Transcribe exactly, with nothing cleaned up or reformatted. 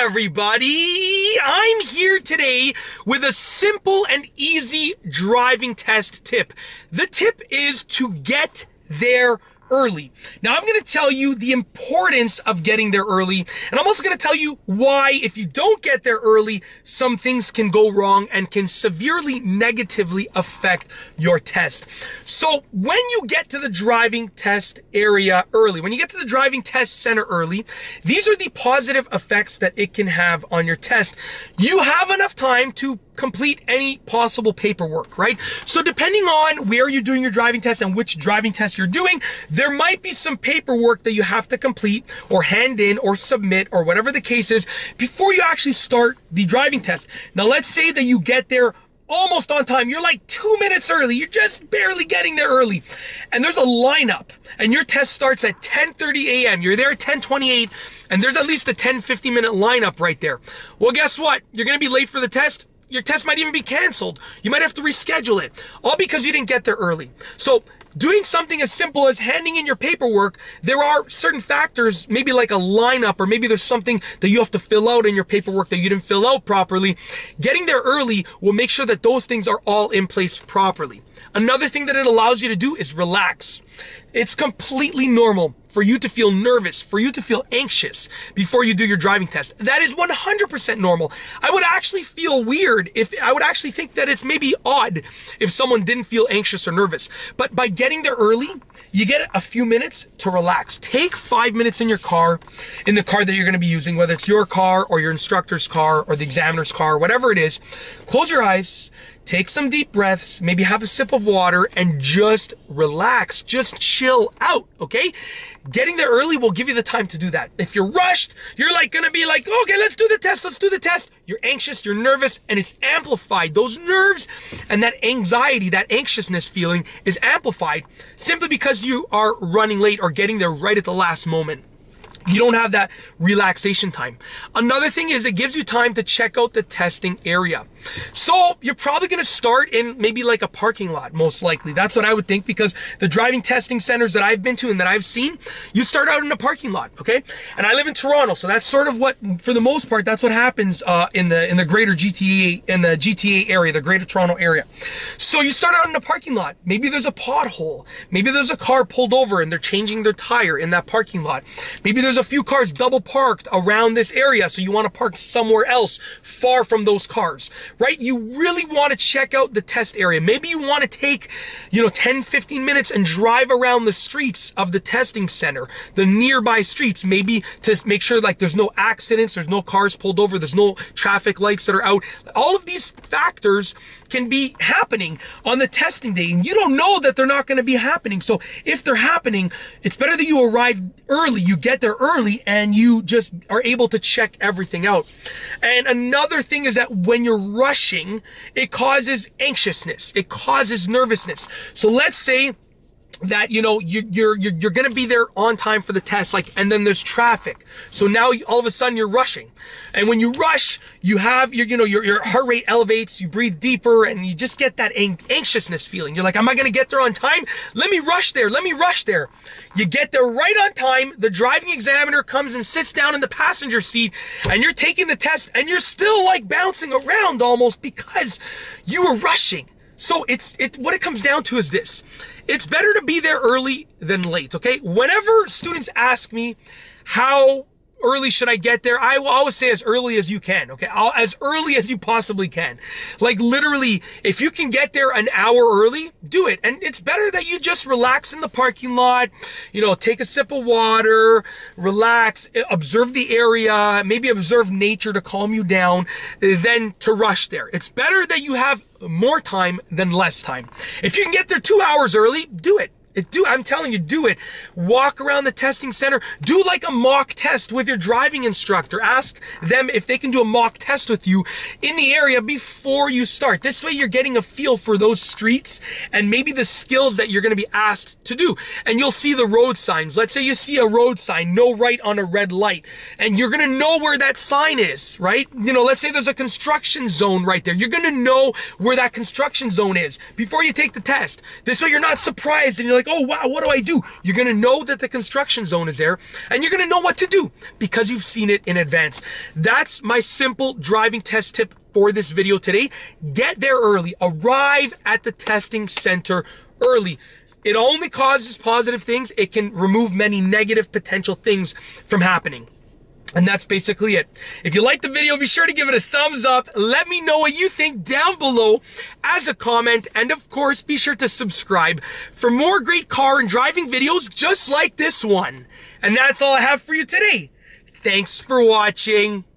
everybody! I'm here today with a simple and easy driving test tip. The tip is to get there early. Now, I'm going to tell you the importance of getting there early, and I'm also going to tell you why, if you don't get there early, some things can go wrong and can severely negatively affect your test. So when you get to the driving test area early, when you get to the driving test center early, these are the positive effects that it can have on your test. You have enough time to complete any possible paperwork, right? So depending on where you're doing your driving test and which driving test you're doing, there might be some paperwork that you have to complete or hand in or submit or whatever the case is before you actually start the driving test. Now, let's say that you get there almost on time. You're like two minutes early. You're just barely getting there early. And there's a lineup and your test starts at ten thirty a m You're there at ten twenty-eight and there's at least a ten, fifteen minute lineup right there. Well, guess what? You're going to be late for the test. Your test might even be canceled. You might have to reschedule it, all because you didn't get there early. So doing something as simple as handing in your paperwork, there are certain factors, maybe like a lineup, or maybe there's something that you have to fill out in your paperwork that you didn't fill out properly. Getting there early will make sure that those things are all in place properly. Another thing that it allows you to do is relax. It's completely normal for you to feel nervous, for you to feel anxious before you do your driving test. That is one hundred percent normal. I would actually feel weird if, I would actually think that it's maybe odd if someone didn't feel anxious or nervous. But by getting there early, you get a few minutes to relax. Take five minutes in your car, in the car that you're gonna be using, whether it's your car or your instructor's car or the examiner's car, whatever it is. Close your eyes, take some deep breaths, maybe have a sip of water, and just relax, just chill out, okay? Getting there early will give you the time to do that. If you're rushed, you're like gonna be like, okay, let's do the test, let's do the test. You're anxious, you're nervous, and it's amplified. Those nerves and that anxiety, that anxiousness feeling is amplified simply because you are running late or getting there right at the last moment. You don't have that relaxation time. Another thing is it gives you time to check out the testing area. So you're probably going to start in maybe like a parking lot, most likely. That's what I would think, because the driving testing centers that I've been to and that I've seen, you start out in a parking lot, okay? And I live in Toronto, so that's sort of what, for the most part, that's what happens uh, in the in the greater G T A, in the G T A area, the Greater Toronto area. So you start out in a parking lot. Maybe there's a pothole. Maybe there's a car pulled over and they're changing their tire in that parking lot. Maybe there's a few cars double parked around this area, so you want to park somewhere else far from those cars, right? You really want to check out the test area. Maybe you want to take, you know, ten, fifteen minutes and drive around the streets of the testing center, the nearby streets, maybe to make sure like there's no accidents, there's no cars pulled over, there's no traffic lights that are out. All of these factors can be happening on the testing day, and you don't know that they're not going to be happening. So if they're happening, it's better that you arrive early, you get there early, and you just are able to check everything out. And another thing is that when you're rushing, it causes anxiousness, it causes nervousness. So let's say that, you know, you, you're, you're, you're going to be there on time for the test, like, and then there's traffic. So now you, all of a sudden you're rushing. And when you rush, you have your, you know, your, your heart rate elevates, you breathe deeper, and you just get that ang anxiousness feeling. You're like, am I going to get there on time? Let me rush there. Let me rush there. You get there right on time. The driving examiner comes and sits down in the passenger seat, and you're taking the test, and you're still like bouncing around almost because you were rushing. So it's, it, what it comes down to is this. It's better to be there early than late, okay? Whenever students ask me how early should I get there, I will always say as early as you can, okay? I'll, as early as you possibly can. Like literally, if you can get there an hour early, do it. And it's better that you just relax in the parking lot, you know, take a sip of water, relax, observe the area, maybe observe nature to calm you down, than to rush there. It's better that you have more time than less time. If you can get there two hours early, do it. It do, I'm telling you, do it. Walk around the testing center. Do like a mock test with your driving instructor. Ask them if they can do a mock test with you in the area before you start. This way you're getting a feel for those streets and maybe the skills that you're going to be asked to do. And you'll see the road signs. Let's say you see a road sign, no right on a red light, and you're going to know where that sign is, right? You know, let's say there's a construction zone right there. You're going to know where that construction zone is before you take the test. This way you're not surprised and you're like, like, oh wow, what do I do? You're gonna know that the construction zone is there, and you're gonna know what to do because you've seen it in advance. That's my simple driving test tip for this video today. Get there early. Arrive at the testing center early. It only causes positive things. It can remove many negative potential things from happening. And that's basically it. If you liked the video, be sure to give it a thumbs up. Let me know what you think down below as a comment. And of course, be sure to subscribe for more great car and driving videos just like this one. And that's all I have for you today. Thanks for watching.